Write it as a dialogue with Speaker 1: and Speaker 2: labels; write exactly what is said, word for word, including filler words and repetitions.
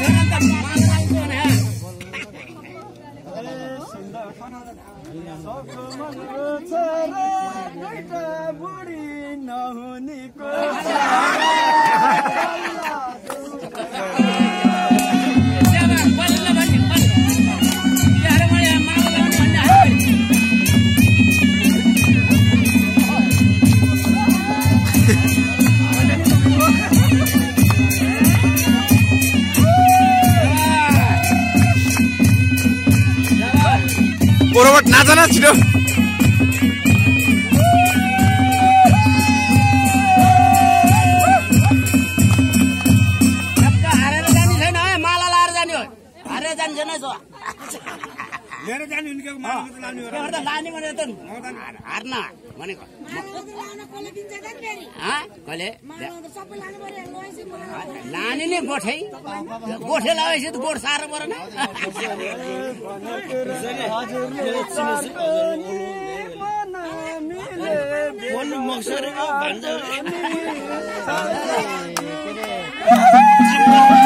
Speaker 1: पोरोबाट नाच न छिटो
Speaker 2: हारेर जाने छैन है माला लाएर जाने हो हारेर जाने छैन
Speaker 3: लिएर जाने उनीको माला मात्र लाने हो
Speaker 2: त लाने भनेर त हार्न भनेको कहिले लाने नै गोठै गोठे लगाएपछि त गोठ साह्रो परेन
Speaker 3: बोल्नु मक्सर भन्छ